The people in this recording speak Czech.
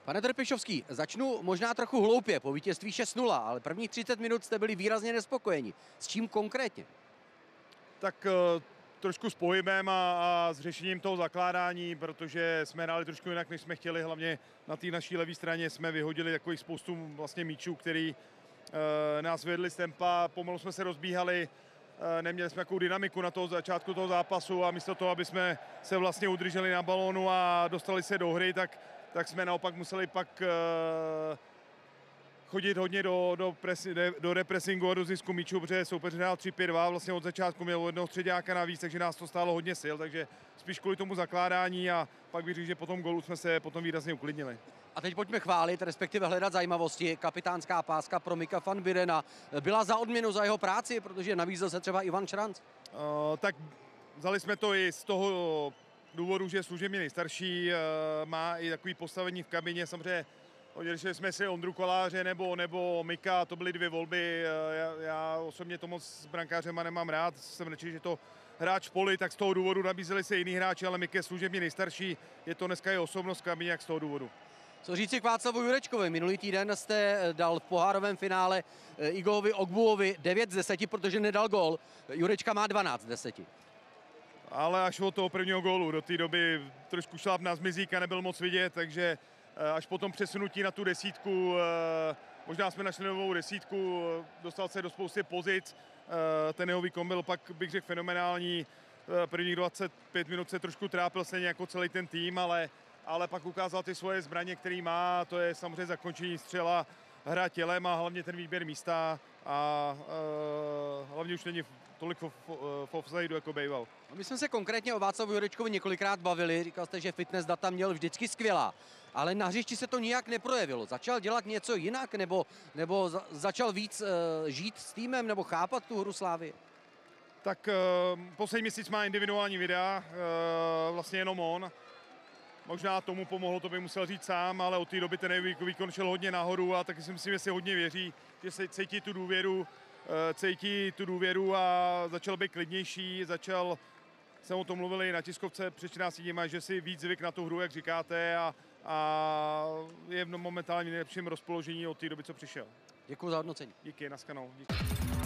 Pane Trpišovský, začnu možná trochu hloupě, po vítězství 6-0, ale prvních 30 minut jste byli výrazně nespokojeni. S čím konkrétně? Tak trošku s pohybem a s řešením toho zakládání, protože jsme hráli trošku jinak, než jsme chtěli. Hlavně na té naší levé straně jsme vyhodili takových spoustu vlastně míčů, který nás vedli z tempa, pomalu jsme se rozbíhali, neměli jsme takovou dynamiku na toho začátku toho zápasu a místo toho, aby jsme se vlastně udrželi na balónu a dostali se do hry, tak jsme naopak museli pak chodit hodně do repressingu a do zisku míčů, protože soupeř hrál 3-5-2, vlastně od začátku měl jednoho středáka navíc, takže nás to stálo hodně sil, takže spíš kvůli tomu zakládání a pak bych řekl, že po tom gólu jsme se potom výrazně uklidnili. A teď pojďme chválit, respektive hledat zajímavosti. Kapitánská páska pro Mika van Birena byla za odměnu za jeho práci, protože nabízel se třeba Ivan Šranc. Tak vzali jsme to i z toho důvodu, že je služebně nejstarší, má i takový postavení v kabině, samozřejmě řešili jsme si Ondru Koláře nebo Mika, to byly dvě volby. Já osobně to moc s brankářema nemám rád, jsem radši, že to hráč v poli, tak z toho důvodu nabízeli se jiný hráči, ale Mik je služebně nejstarší, je to dneska je osobnost v kabině, jak z toho důvodu. Co říci k Václavu Jurečkovi? Minulý týden jste dal v pohárovém finále Igovi Ogbuovi 9 z 10, protože nedal gól. Jurečka má 12 z 10. Ale až od toho prvního gólu, do té doby trošku šláp na zmizíka, nebyl moc vidět, takže až po tom přesunutí na tu desítku, možná jsme našli novou desítku, dostal se do spousty pozic, ten jeho výkon byl pak, bych řekl, fenomenální. Prvních 25 minut se trošku trápil stejně jako celý ten tým, ale pak ukázal ty svoje zbraně, který má, to je samozřejmě zakončení střela, hra tělem a hlavně ten výběr místa a hlavně už není tolik v offsideu jako bejval. My jsme se konkrétně o Václavu Jurečkovi několikrát bavili, říkal jste, že fitness data měl vždycky skvělá, ale na hřišti se to nijak neprojevilo. Začal dělat něco jinak nebo začal víc žít s týmem nebo chápat tu hru Slávy? Tak poslední měsíc má individuální videa, vlastně jenom on. Možná tomu pomohlo, to by musel říct sám, ale od té doby ten výkon šel hodně nahoru a taky si myslím, že si hodně věří, že se cítí tu důvěru a začal být klidnější, jsme o tom mluvili na tiskovce před 14 dní, že si víc zvyk na tu hru, jak říkáte, a je v momentálně nejlepším rozpoložení od té doby, co přišel. Děkuji za hodnocení. Díky, naschledanou. Díky.